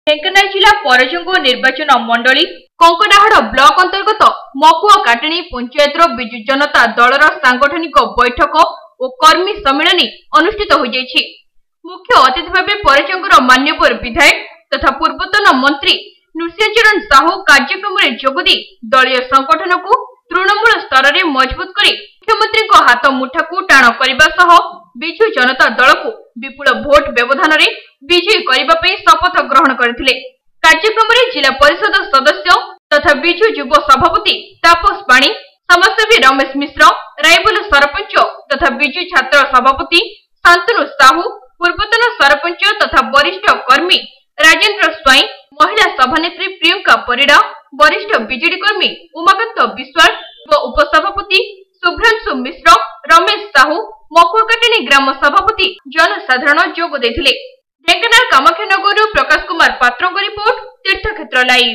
ढेंकानाल जिला परजंग निर्वाचन मंडली कंकड़ाहाड़ ब्लॉक अंतर्गत मकुआ काटणी पंचायत विजु जनता दलर सांगठनिक बैठक और कर्मी सम्मेलन अनुष्ठित हो जायछि। मुख्य अतिथि भाव परजंगर मान्यवर विधायक तथा पूर्वतन मंत्री नृसिंहचरण साहू कार्यक्रम में जोगदी दलीय संगठन को तृणमूल स्तर में मजबूत कर मुख्यमंत्री हाथ मुठा को टाण करने विजु जनता दल को विपुल भोट व्यवधान में विजयी करने शपथ ग्रहण करथिले। कार्यक्रम में जिला परिषद सदस्य तथा विजु युव सभापति तापस पाणी, समाजसेवी रमेश मिश्र, रायबल सरपंच तथा विजु छात्र सभापति शांतनु साहू, पूर्वतन सरपंच तथा वरिष्ठ कर्मी राजेंद्र स्वाई, महिला सभानेत्री प्रियंका परिड़ा, वरिष्ठ बीजेडी कर्मी उमाकांत विश्वाल व उपसभापति शुभ्रांशु मिश्र, रमेश साहू, मकुआकाटणी ग्राम सभापति जनसाधारण जोग देथिले। ढेंकानाल कामाख्यानगर प्रकाश कुमार पात्र रिपोर्ट तीर्थक्षेत्र लाइव।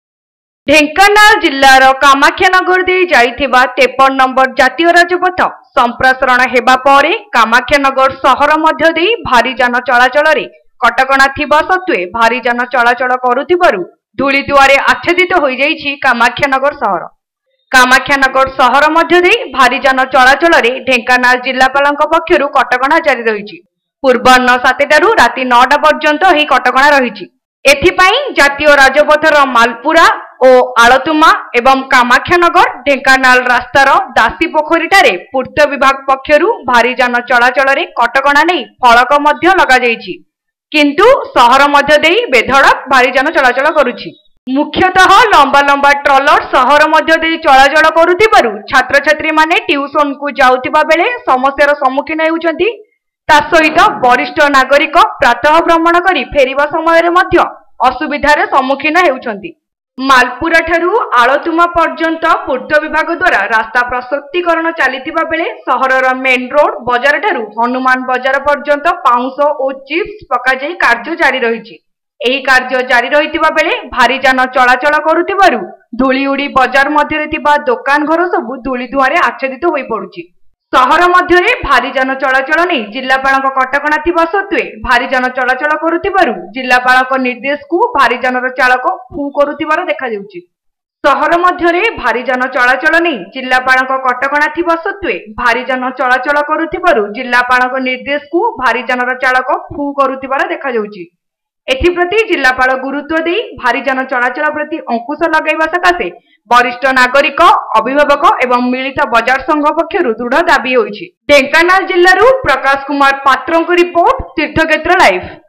ढेंकानाल जिल्लार कामाख्यानगर दे जाइथिबा 53 नंबर जातीय राजपथ संप्रसारण हेबा परे कामाख्यानगर सहर मध्य दे भारी जान चलाचल रे कटकणा थिबा सत्वे भारी जान चलाचल करुथिबारु धूली दुआरे आच्छादित होई जाइछि कामाख्यानगर सहर। कामाख्यानगर सहर मध्य दे भारी जान चलाचल रे ढेंकानाल जिल्लापालक पक्षरु कटकणा जारी रहिछि। पूर्वाह्न 7टारू राति 9टा पर्यंत ही कटकणा रहिछि। एथिपाई जातीय राजपथर मालपुरा और आलतुमा एवं कामाख्यानगर ढेंकानाल रास्तार दासी पोखरीटारे पूर्त विभाग पक्षरु भारी जान चलाचल रे कटकणा नै फलक मध्य लगा जाइछि, किंतु सहर मध्य देई बेधड़क भारी जान चलाचल करुछि। मुख्यतः लंबा लंबा ट्रलर सहर मध्य देई चलाचल करुथिबारु छात्र छात्री माने ट्यूशन को जाउथिबा बेले समस्यार सम्मुखीन हेउछन्ति। ता सहित वरिष्ठ नागरिक प्रातः भ्रमण करी फेरिबा समय मध्य असुविधार सम्मुखीन हेउछन्ति। मालपुरा ठारू आलतुमा पर्यंत पूर्त विभाग द्वारा रास्ता प्रशस्तीकरण चलीथिबा बेले सहरर मेन रोड बजार ठारू हनुमान बजार पर्यंत पाउंस और चिप्स पका जाई कार्य जारी रहिछि। एही कार्य जारी रहिथिबा बेले भारी जान चलाचल करुथिबारु धूली उड़ी बजार मध्यरे थिबा दुकान घर सबु धूली धुआरे आच्छादित होई पडुछि। सहर मध्यरे भारी जान चलाचल नै जिल्लापालक कटकणा थिबा सत्वे भारी जान चलाचल करुथिबारु जिल्लापालक निर्देश को भारी जानर चालक फू करुथिबार देखा जाउछि। सहर मध्यरे भारी जान चलाचल नै जिल्लापालक कटकणा थिबा सत्वे भारी जान चलाचल करुथिबारु जिल्लापालक निर्देश को भारी जानर चालक फू करुथिबार देखा जाउछि। एथिप्रति जिल्लापाल गुरुत्व देई भारी जान चलाचल प्रति अंकुश लगाइबा सकाशे वरिष्ठ नागरिक, अभिभावक एवं मिलित बजार संघ पक्षरु दृढ़ दाबी होइछि। ढेंकानाल जिल्लारू प्रकाश कुमार पात्रଙ୍କ रिपोर्ट तीर्थक्षेत्र लाइव।